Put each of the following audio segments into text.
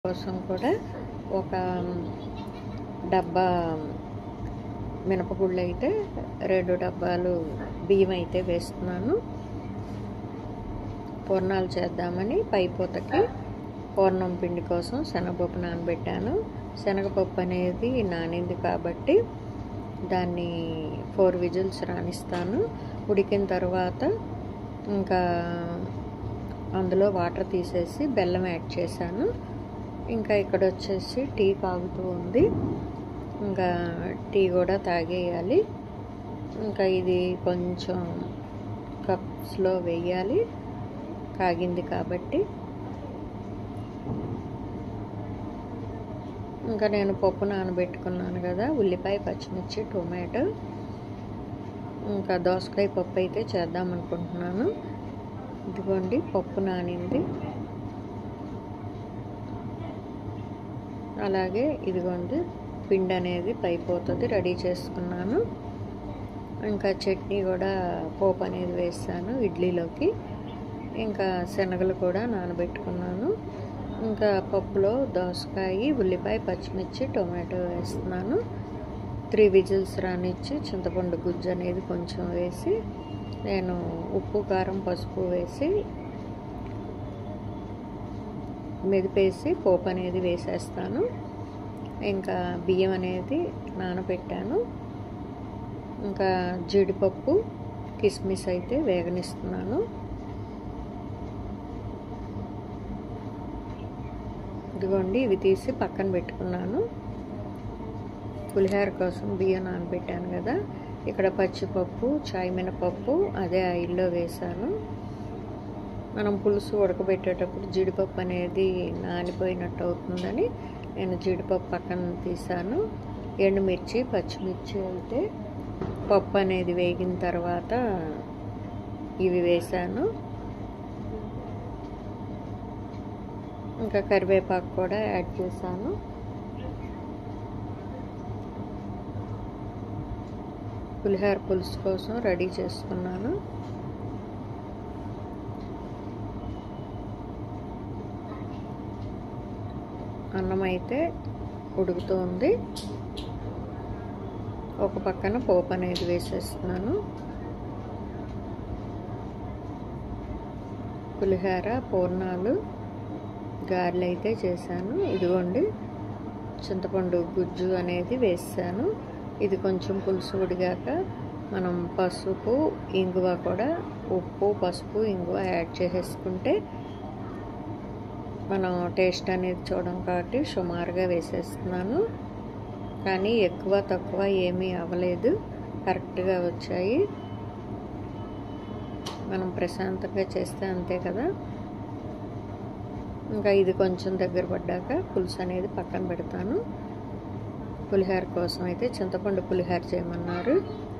కోసం కూడా ఒక డబ్బా మినపగుళ్ళు అయితే 2 డబ్బాలు బియ్యం అయితే వేస్తున్నాను. పూర్ణాలు చేద్దామని పైపోతకి పూర్ణం పిండి కోసం శనగపప్పు నానబెట్టాను. శనగపప్పు అనేది నానింది కాబట్టి దాన్ని 4 విజిల్స్ రానిస్తాను. ఉడికిన తర్వాత ఇంకా అందులో వాటర్ తీసేసి బెల్లం యాడ్ చేశాను. ఇంకా ఇక్కడ వచ్చేసి టీ కాగుతూ ఉంది. ఇంకా టీ కూడా తాగేయాలి. ఇంకా ఇది కొంచెం కప్స్లో వేయాలి, కాగింది కాబట్టి. ఇంకా నేను పప్పు నానబెట్టుకున్నాను కదా, ఉల్లిపాయ, పచ్చిమిర్చి, టొమాటో, ఇంకా దోసకాయ పప్పు అయితే చేద్దాం అనుకుంటున్నాను. ఇదిగోండి పప్పు నానింది. అలాగే ఇదిగోండి పిండి అనేది పైపోతుంది, రెడీ చేసుకున్నాను. ఇంకా చట్నీ కూడా పోపు అనేది వేసాను ఇడ్లీలోకి. ఇంకా శనగలు కూడా నానబెట్టుకున్నాను. ఇంకా పప్పులో దోసకాయ, ఉల్లిపాయ, పచ్చిమిర్చి, టొమాటో వేస్తున్నాను. 3 విజిల్స్ రానిచ్చి చింతపండు గుజ్జు అనేది కొంచెం వేసి నేను ఉప్పు, కారం, పసుపు వేసి మెదిపేసి పోపు అనేది వేసేస్తాను. ఇంకా బియ్యం అనేది నానబెట్టాను. ఇంకా జీడిపప్పు, కిస్మిస్ అయితే వేగనిస్తున్నాను. ఇదిగోండి ఇవి తీసి పక్కన పెట్టుకున్నాను. పులిహోర కోసం బియ్యం నానబెట్టాను కదా, ఇక్కడ పచ్చిపప్పు, చాయ్ మినపప్పు అదే ఆయిల్లో వేసాను. మనం పులుసు ఉడకబెట్టేటప్పుడు జీడిపప్పు అనేది నానిపోయినట్టు అవుతుందని నేను జీడిపప్పు పక్కన తీసాను. ఎండుమిర్చి, పచ్చిమిర్చి అయితే పప్పు అనేది వేగిన తర్వాత ఇవి వేసాను. ఇంకా కరివేపాకు కూడా యాడ్ చేశాను. పులిహోర పులుసు కోసం రెడీ చేసుకున్నాను. అన్నం అయితే ఉడుకుతూ ఉంది. ఒక పక్కన పోపు అనేది వేసేస్తున్నాను. పులిహోర, పూర్ణాలు, గారెలు అయితే చేశాను. ఇదిగోండి చింతపండు గుజ్జు అనేది వేసాను. ఇది కొంచెం పులుసు ఉడిగాక మనం పసుపు, ఇంగువ కూడా, ఉప్పు, పసుపు, ఇంగువ యాడ్ చేసేసుకుంటే మనం టేస్ట్ అనేది చూడం కాబట్టి సుమారుగా వేసేస్తున్నాను. కానీ ఎక్కువ తక్కువ ఏమీ అవ్వలేదు, కరెక్ట్గా వచ్చాయి. మనం ప్రశాంతంగా చేస్తే అంతే కదా. ఇంకా ఇది కొంచెం దగ్గర పడ్డాక పులుసు అనేది పక్కన పెడతాను. పులిహోర కోసం అయితే చింతపండు పులిహోర చేయమన్నారు.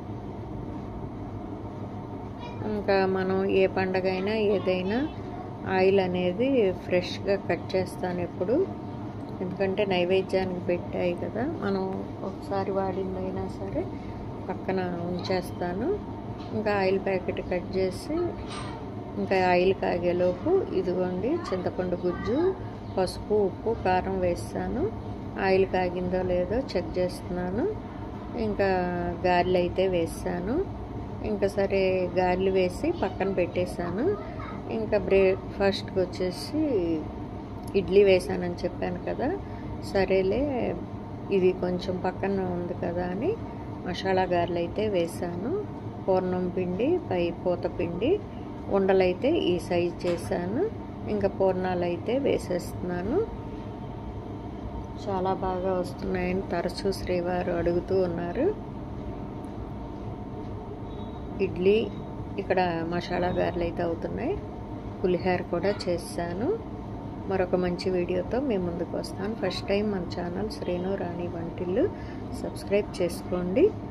ఇంకా మనం ఏ పండగ అయినా ఏదైనా ఆయిల్ అనేది ఫ్రెష్గా కట్ చేస్తాను ఎప్పుడు, ఎందుకంటే నైవేద్యానికి పెట్టాయి కదా, మనం ఒకసారి వాడిందైనా సరే పక్కన ఉంచేస్తాను. ఇంకా ఆయిల్ ప్యాకెట్ కట్ చేసి ఇంకా ఆయిల్ కాగేలోపు ఇదిగోండి చింతపండు గుజ్జు, పసుపు, ఉప్పు, కారం వేస్తాను. ఆయిల్ కాగిందో లేదో చెక్ చేస్తున్నాను. ఇంకా గారెలు అయితే వేసాను. ఇంకా సరే గారెలు వేసి పక్కన పెట్టేశాను. ఇంకా బ్రేక్ఫాస్ట్కి వచ్చేసి ఇడ్లీ వేసానని చెప్పాను కదా, సరేలే ఇది కొంచెం పక్కన ఉంది కదా అని మసాలా గారెలు అయితే వేసాను. పూర్ణం పిండి, పై పూత పిండి, ఉండలైతే ఈ సైజ్ చేశాను. ఇంకా పూర్ణాలు అయితే వేసేస్తున్నాను. చాలా బాగా వస్తున్నాయని తరచూ శ్రీవారు అడుగుతూ ఉన్నారు. ఇడ్లీ, ఇక్కడ మసాలా గారెలు అయితే అవుతున్నాయి. పులిహోర కూడా చేశాను. మరొక మంచి వీడియోతో మేము ముందుకు వస్తాను. ఫస్ట్ టైం మన ఛానల్ శ్రీను రాణి వంటిల్లు సబ్స్క్రైబ్ చేసుకోండి.